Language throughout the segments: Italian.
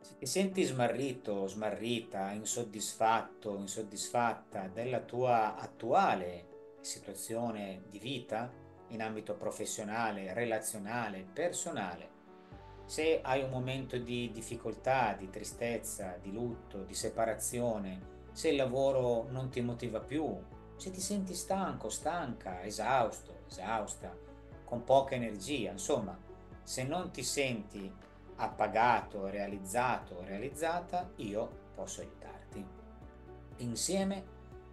Se ti senti smarrito, smarrita, insoddisfatto, insoddisfatta della tua attuale situazione di vita in ambito professionale, relazionale, personale, se hai un momento di difficoltà, di tristezza, di lutto, di separazione, se il lavoro non ti motiva più, se ti senti stanco, stanca, esausto, esausta, con poca energia, insomma, se non ti senti appagato, realizzato, realizzata, io posso aiutarti. Insieme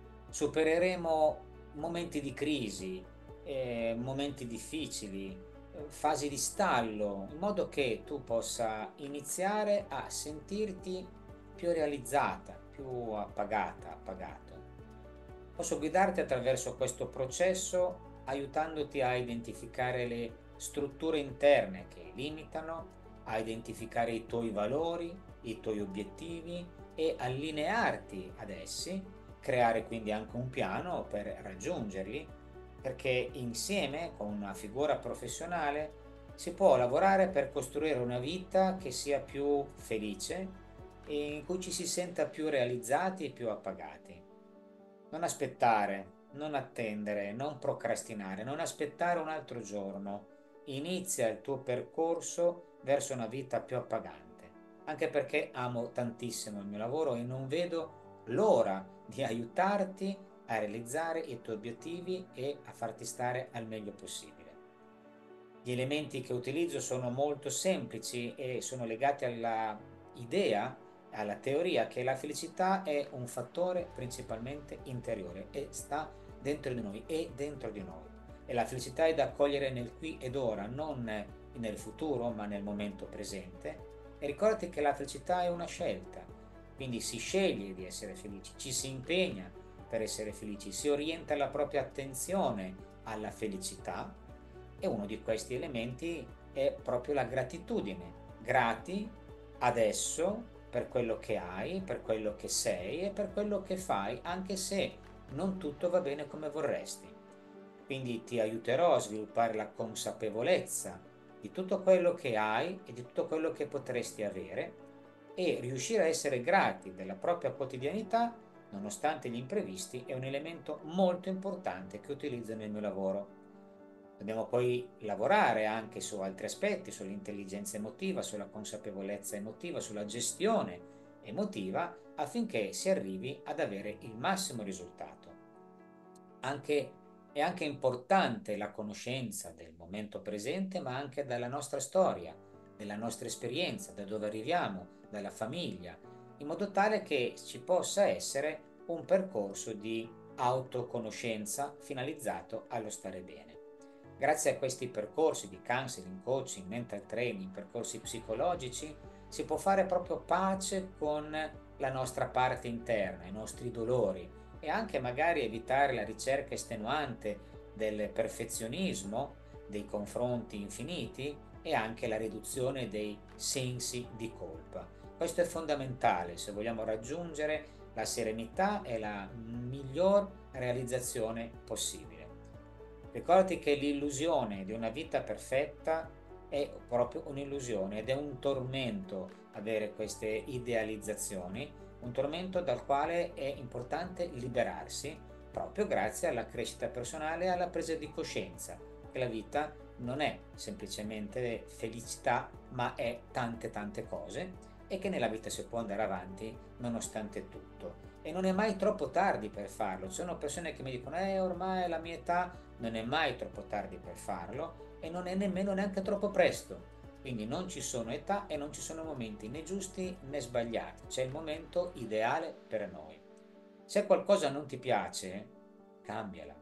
supereremo momenti di crisi, momenti difficili, fasi di stallo, in modo che tu possa iniziare a sentirti più realizzata, più appagata, appagato. Posso guidarti attraverso questo processo aiutandoti a identificare le strutture interne che limitano, a identificare i tuoi valori, i tuoi obiettivi e allinearti ad essi, creare quindi anche un piano per raggiungerli, perché insieme con una figura professionale si può lavorare per costruire una vita che sia più felice e in cui ci si senta più realizzati e più appagati. Non aspettare, non attendere, non procrastinare, non aspettare un altro giorno. Inizia il tuo percorso verso una vita più appagante. Anche perché amo tantissimo il mio lavoro e non vedo l'ora di aiutarti a realizzare i tuoi obiettivi e a farti stare al meglio possibile. Gli elementi che utilizzo sono molto semplici e sono legati alla idea, alla teoria che la felicità è un fattore principalmente interiore e sta dentro di noi, è dentro di noi. E la felicità è da accogliere nel qui ed ora, non nel futuro, ma nel momento presente. E ricordati che la felicità è una scelta, quindi si sceglie di essere felici, ci si impegna per essere felici, si orienta la propria attenzione alla felicità e uno di questi elementi è proprio la gratitudine. Grati adesso per quello che hai, per quello che sei e per quello che fai, anche se non tutto va bene come vorresti. Quindi ti aiuterò a sviluppare la consapevolezza di tutto quello che hai e di tutto quello che potresti avere e riuscire a essere grati della propria quotidianità, nonostante gli imprevisti, è un elemento molto importante che utilizzo nel mio lavoro. Dobbiamo poi lavorare anche su altri aspetti, sull'intelligenza emotiva, sulla consapevolezza emotiva, sulla gestione emotiva, affinché si arrivi ad avere il massimo risultato. Anche, è anche importante la conoscenza del momento presente, ma anche della nostra storia, della nostra esperienza, da dove arriviamo, dalla famiglia, in modo tale che ci possa essere un percorso di autoconoscenza finalizzato allo stare bene. Grazie a questi percorsi di counseling, coaching, mental training, percorsi psicologici, si può fare proprio pace con la nostra parte interna, i nostri dolori e anche magari evitare la ricerca estenuante del perfezionismo, dei confronti infiniti e anche la riduzione dei sensi di colpa. Questo è fondamentale se vogliamo raggiungere la serenità e la miglior realizzazione possibile. Ricordati che l'illusione di una vita perfetta è proprio un'illusione ed è un tormento avere queste idealizzazioni, un tormento dal quale è importante liberarsi proprio grazie alla crescita personale e alla presa di coscienza che la vita non è semplicemente felicità, ma è tante tante cose e che nella vita si può andare avanti nonostante tutto. E non è mai troppo tardi per farlo. Ci sono persone che mi dicono, ormai è la mia età, non è mai troppo tardi per farlo e non è nemmeno neanche troppo presto. Quindi non ci sono età e non ci sono momenti né giusti né sbagliati, c'è il momento ideale per noi. Se qualcosa non ti piace, cambiala.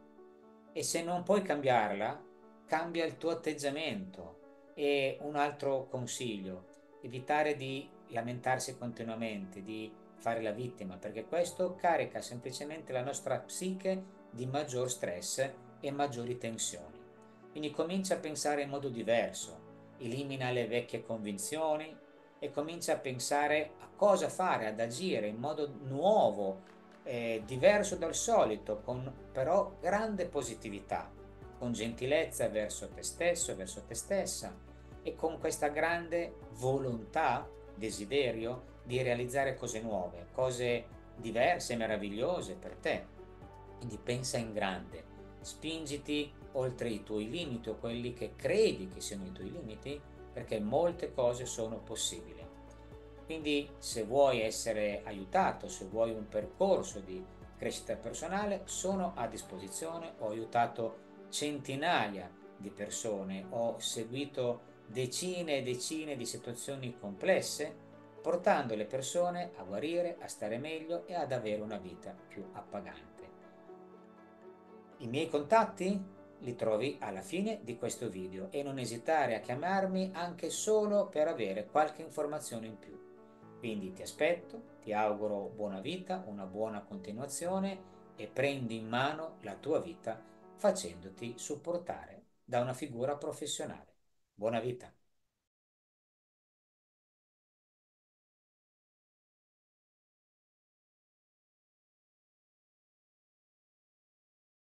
E se non puoi cambiarla, cambia il tuo atteggiamento. E un altro consiglio, evitare di lamentarsi continuamente, di fare la vittima, perché questo carica semplicemente la nostra psiche di maggior stress e maggiori tensioni. Quindi comincia a pensare in modo diverso, elimina le vecchie convinzioni e comincia a pensare a cosa fare, ad agire in modo nuovo, diverso dal solito, con però grande positività, con gentilezza verso te stesso, verso te stessa e con questa grande volontà desiderio di realizzare cose nuove, cose diverse e meravigliose per te. Quindi pensa in grande, spingiti oltre i tuoi limiti o quelli che credi che siano i tuoi limiti, perché molte cose sono possibili. Quindi se vuoi essere aiutato, se vuoi un percorso di crescita personale, sono a disposizione. Ho aiutato centinaia di persone, ho seguito decine e decine di situazioni complesse, portando le persone a guarire, a stare meglio e ad avere una vita più appagante. I miei contatti li trovi alla fine di questo video e non esitare a chiamarmi anche solo per avere qualche informazione in più. Quindi ti aspetto, ti auguro buona vita, una buona continuazione e prendi in mano la tua vita facendoti supportare da una figura professionale. Buona vita!